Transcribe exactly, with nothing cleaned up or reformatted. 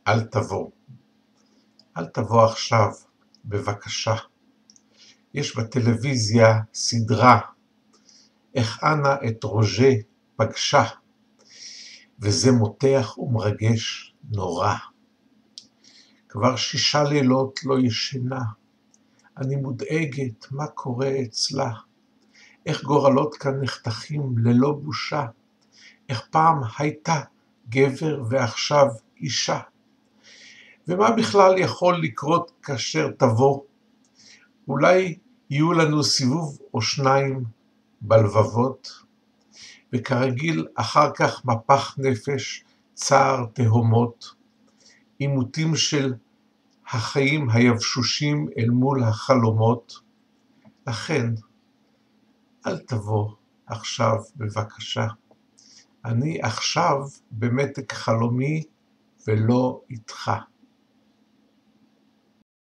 אל תבוא. אל תבוא עכשיו, בבקשה. יש בטלוויזיה סדרה, איך אנה את רוז'ה פגשה, וזה מותח ומרגש נורא. כבר שישה לילות לא ישנה, אני מודאגת מה קורה אצלה, איך גורלות כאן נחתכים ללא בושה, איך פעם הייתה גבר ועכשיו אישה. ומה בכלל יכול לקרות כאשר תבוא? אולי יהיו לנו סיבוב או שניים בלבבות, וכרגיל אחר כך מפח נפש, צער תהומות, עימותים של החיים היבשושים אל מול החלומות. לכן, אל תבוא עכשיו בבקשה. אני עכשיו במתק חלומי ולא איתך.